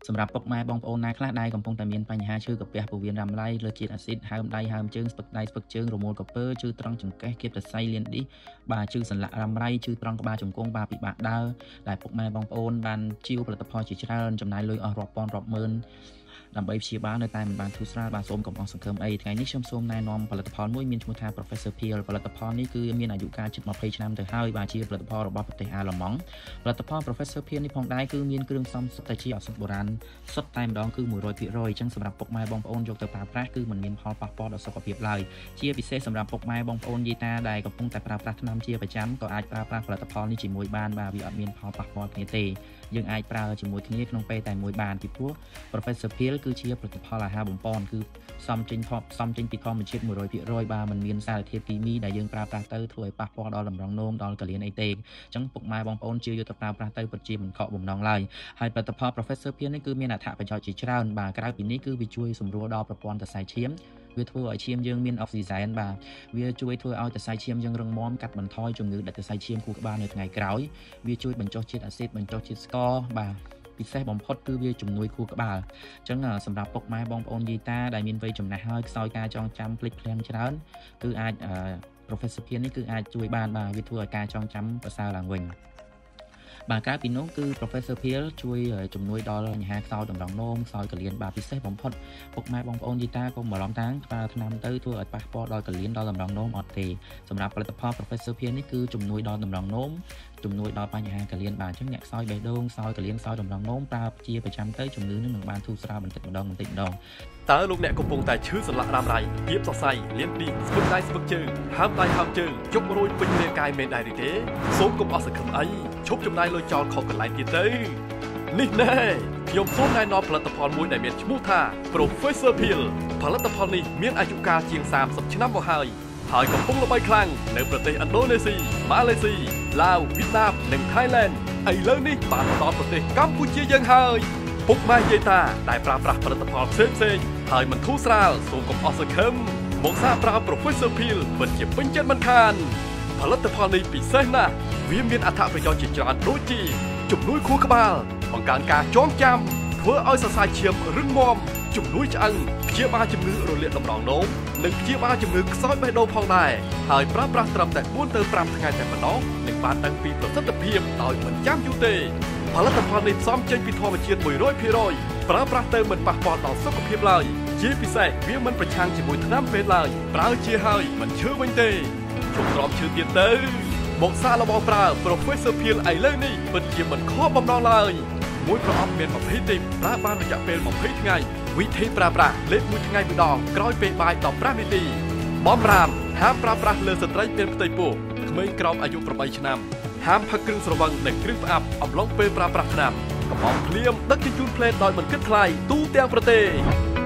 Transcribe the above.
សម្រាប់ពុកម៉ែបងប្អូនណាខ្លះដែលកំពុងតែមានបញ្ហាឈឺកាពះពោះវៀនរ៉ាំរ៉ៃលើជាតិអាស៊ីតហើមដៃហើមជើងស្ពឹកដៃស្ពឹកជើងរមូលកាពើឈឺត្រង់ចង្កេះគៀបសរសៃលៀនឌីសបាទឈឺសន្លាក់រ៉ាំរ៉ៃឈឺត្រង់ក្បាលជង្គង់បាទពិបាកដើរដែលពុកម៉ែបងប្អូនបានជាវផលិតផលជាច្រើនចំណាយលុយអស់រាប់ពាន់រាប់ម៉ឺនដើម្បីព្យាបាលនៅតែមិនបានធូរស្រាលបាទសូមកុំអស់សង្ឃឹមអីថ្ងៃនេះខ្ញុំសូមណែនាំផលិតផលមួយមានឈ្មោះថា Professor Peel ផលិតផលនេះគឺមានអាយុកាលជិត20ឆ្នាំទៅហើយបាទជាផលិតផលរបស់ប្រទេសអាល្លឺម៉ង់ផលិតផល Professor Peel នេះផងដែរគឺមានគ្រឿងផ្សំសុទ្ធតែជាឱសថបុរាណសុទ្ធតែម្ដងគឺ 100% អញ្ចឹងសម្រាប់ពុកម៉ែបងប្អូនយកទៅប្រើប្រាស់គឺមិនមានផលប៉ះពាល់ដល់សុខភាពឡើយជាពិសេសសម្រាប់ពុកម៉ែបងប្អូនយាយតាដែលកំពុងតែប្រើប្រាស់ថ្នាំជាប្រចាំក៏អាចប្រើប្រាស់ផលិតផលនេះជាមួយបានបាទវាអត់មានផលប៉ះពាល់គ្នាទេយើងអាចប្រើជាមួយគ្នាក្នុងពេលតែមួយបានពីព្រោះ Professor Peel គឺជាផលិតផលអាហារបំប៉នគឺផ្សំចេញពីធម្មជាតិ 100% បាទมันមានសារធាតុគីមីដែលយើងប្រើប្រាស់ទៅធ្វើឲ្យប៉ះពាល់ដល់តម្រងនោមដល់កលៀនអីទេអញ្ចឹងពុកម៉ែបងប្អូនជាយកទៅប្រើប្រាស់ទៅពិតជាមិនខកបំណងឡើយហើយផលិតផល Professor Peel នេះគឺមានអត្ថប្រយោជន៍ជាច្រើនបាទក្រៅពីនេះគឺវាជួយសម្រួលដល់ប្រព័ន្ធសរសៃឈាមវាធ្វើឲ្យឈាមយើងមានអុកស៊ីហ្សែនបាទវាជួយធ្វើឲ្យសរសៃឈាមយើងរឹងមាំកាត់បន្ថយជំងឺដាច់សរសៃឈាមខួរក្បាលនៅថ្ងៃក្រោយវាជួយបញ្ចុះជាតិអាស៊ីតបញ្ចុះជាតិស្ករបាទពិសេសបំផុតគឺវាជំនួយខួរក្បាលអញ្ចឹងសម្រាប់ពុកម៉ែបងប្អូនយាយតាដែលមានវ័យចំណាស់ហើយខ្សោយការចងចាំភ្លេចភ្លាំងច្រើនគឺអាចProfessor Peel នេះគឺអាចជួយបានបាទវាធ្វើឲ្យការចងចាំប្រសើរឡើងវិញបាទក្រៅពីនោះគឺ Professor Peel ជួយជំនួយដល់បញ្ហាខ្សោយតម្រងនោមខ្សោយកលៀនបាទពិសេសបំផុតពុកម៉ែបងប្អូនយាយតាកុំបារម្ភតាំងប្រើថ្នាំទៅធ្វើឲ្យប៉ះពាល់ដល់កលៀនដល់តម្រងនោមអត់ទេសម្រាប់ផលិតផល Professor Peel នេះគឺជំនួយដល់តម្រងនោមជំនួយដល់បញ្ហាកលៀនបាទអញ្ចឹងអ្នកខ្សោយបេះដូងខ្សោយកលៀនខ្សោយតម្រងនោមប្រើជាប្រចាំទៅជំងឺនឹងបានធូរស្រាលបន្តិចម្ដងតើលោកអ្នកកំពុងតែឈឺសន្លាក់រ៉ាំរ៉ៃគៀបសរសៃលៀនឌីស្ពឹកដៃស្ពឹកជើងហើមដៃហើមជើងជុករយពេញរាងកាយមែនដែរឬទេសូមកុំអស់សង្ឃឹមអីឈប់ចំណាយលុយចោលខុសកន្លែងទៀតទៅនេះណែខ្ញុំសូមណែនាំផលិតផលមួយដែលមានឈ្មោះថា Professor Peel ផលិតផលនេះមានអាយុកាលជាង30ឆ្នាំមកហើយកំពុងល្បីខ្លាំងនៅប្រទេសឥណ្ឌូនេស៊ីម៉ាឡេស៊ីឡាវវៀតណាមនិងថៃឡែនឥឡូវនេះបានមកដល់ប្រទេសកម្ពុជាយើងហើយពុកម៉ែយាយតាដែលប្រើប្រាស់ផលិតផលផ្សេងហើយមិនធូរស្រាលសូមកុំអស់សង្ឃឹមមកសាកប្រើ Professor Peel ពិតជាពេញចិត្តមិនខានផលិតផលនេះពិសេសណាស់វាមានអត្ថប្រយោជន៍ជាច្រើនដូចជាជំនួយខួរក្បាលបង្កើនការចងចាំធ្វើឲ្យសរសៃឈាមរឹងមាំជំនួយឆ្អឹងព្យាបាលជំងឺរលាកតម្រងនោមនិងព្យាបាលជំងឺខ្សោយបេះដូងផងដែរហើយប្រើប្រាស់ត្រឹមតែ 4 ទៅ 5 ថ្ងៃតែប៉ុណ្ណោះនឹងបានដឹងពីប្រសិទ្ធភាពដោយមិនចាំយូរទេផលិតផលនេះផ្សំចេញពីធម្មជាតិ 100% ប្រើប្រាស់ទៅមិនប៉ះពាល់ដល់សុខភាពឡើយជាពិសេសវាមិនប្រឆាំងជាមួយថ្នាំពេទ្យឡើយប្រើជាហើយមិនឈឺវិញទេជុំទ្រាំឈឺទៀតទៅមកសាកល្បងប្រើ Professor Peel ឥឡូវនេះពិតជាមិនខកបំណងឡើយមួយប្រអប់មាន20ទីបប្រើបានរយៈពេល20ថ្ងៃវិធីប្រើប្រាស់លេប1ថ្ងៃម្ដងក្រោយពេលបាយ15នាទីបម្រាមហាមប្រើប្រាស់លើស្ត្រីមានផ្ទៃពោះក្មេងក្រោមអាយុ8ឆ្នាំហាមផឹកគ្រឿងស្រវឹងនិងគ្រឿងផ្អាប់អំឡុងពេលប្រើប្រាស់ថ្នាំកំងភ្លាមដឹកជញ្ជូនផ្លេតដោយមិនគិតថ្លៃទូទាំងប្រទេស